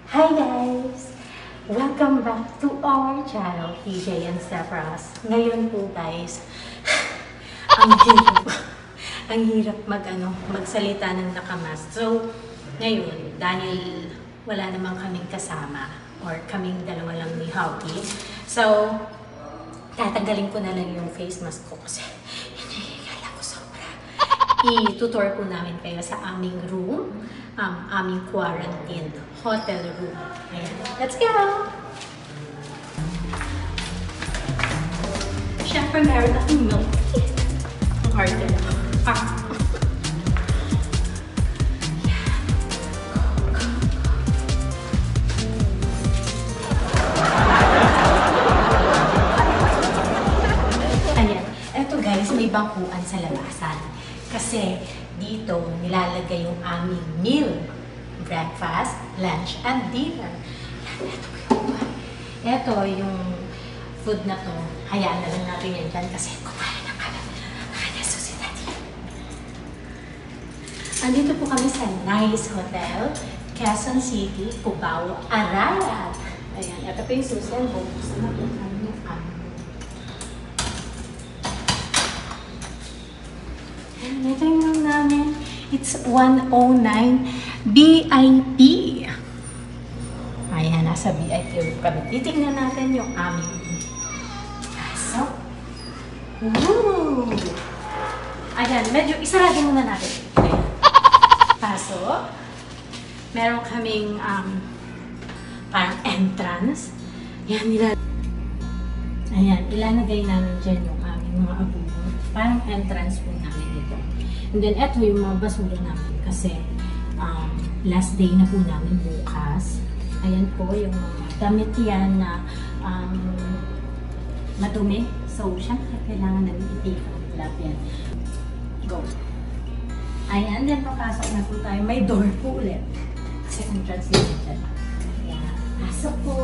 Hi guys! Welcome back to our channel, TJ and Stephras. Ngayon po guys, ang hirap magsalita ng nakamask. So, ngayon, dahil wala namang kaming kasama, or kaming dalawa lang ni Hawky, so, tatanggalin ko na lang yung face mask ko kasi hinihigala ko sobra. I-tutor ko namin kayo sa aming room, aming quarantine hotel room. Ayan. Let's go! Siyempre, meron akong milk tea. Ang order. Ayan. Eto guys, may bangkuan sa labasan. Kasi dito nilalagay yung aming meal. Breakfast, lunch, and dinner. Ito yung food na to. Hayaan na lang natin yan dyan kasi kumain na kami. Susunod yan. Andito po kami sa Nice Hotel, Quezon City, Cubao, Arayat. Ayan, ito po yung susunod. Buksan na po kami yung Ayan, ito yung room namin. It's 109 VIP. Ayan, nasa VIP room kami. Titignan natin yung aming pasok. Woo! Ayan, medyo isarado muna natin. Ayan. Pasok. Meron kaming parang entrance. Ayan, ilalagay namin dyan yung aming mga abubo. Parang entrance po namin dito. And then, eto yung mga basura namin kasi last day na po namin bukas. Ayan po yung mga damit yan na madumi. So, syempre, kailangan namin i-take out yan. Go! Ayan, then papasok na po tayo. May door po ulit. Kasi entrance din dyan. Ayan, pasok po.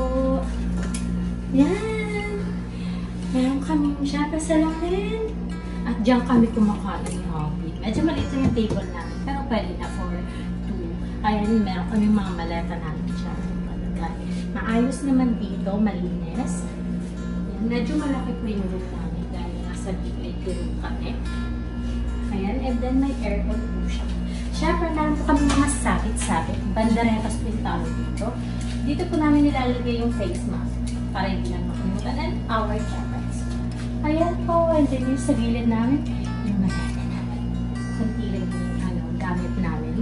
Yan! Meron kami syempre salamin. At diyan kami kumakain ni Hawky. Medyo maliit na yung table namin, pero pwede na for two. Ayan, meron kami mga maleta namin siya. Maayos naman dito, malinis. Ayan, medyo malaki po yung room namin dahil nasa VIP room kami. Ayan, and then may aircon po siya. Siyempre, meron po kami mga sabit-sabit. Bandaretas po yung tawag dito. Dito po namin nilalagay yung face mask para hindi lang makalimutan. And our jackets. Ayan po, and then yung sa gilid namin, yung maleta namin. Kunti lang yung gamit namin.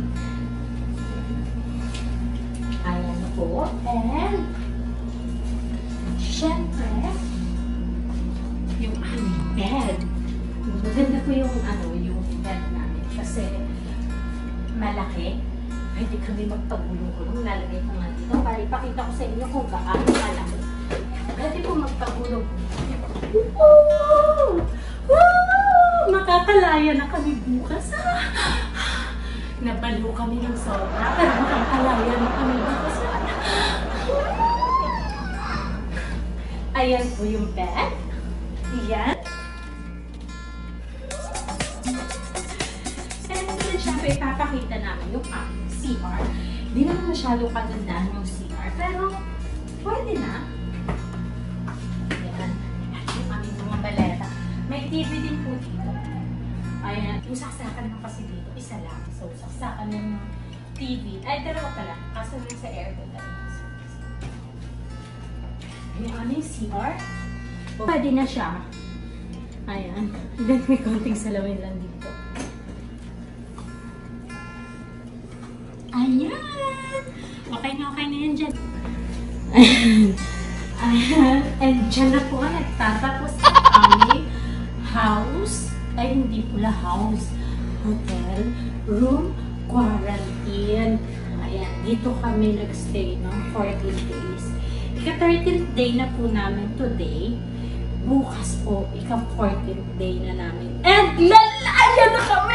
Ayan po, and syempre, yung aming bed. Maganda po yung bed namin kasi malaki. Pwede kami magpagulong-gulong. Lalagay ko nga dito para ipakita ko sa inyo kung gaano malaki. Pwede po magpagulong. Woo! Woo! Makakalaya na kami bukas. Nabalo kami ng sobra, pero makakalaya na kami bukas. Ayan po yung bed. Ayan. And then, syempre, ipapakita namin yung aming CR. Di naman masyado kagandahan yung CR, pero pwede na. Baleta. May TV din po dito. Ayan. Yung saksakan naman kasi dito, isa lang. So, saksakan ng TV. Ay, dalawa pala. Kaso rin sa aircon talaga. Ayan, ano yung CR? Pwede na siya. Ayan. Then, may konting salawin lang dito. Ayan! Okay na yan dyan. Ayan. Ayan. And dyan na po nagtatapos aming house, ay hindi pala house, hotel, room, quarantine. Ayan, dito kami nagstay ng 14 days. Ika-13th day na po namin today. Bukas po, ika-14th day na namin. And lalaya na kami!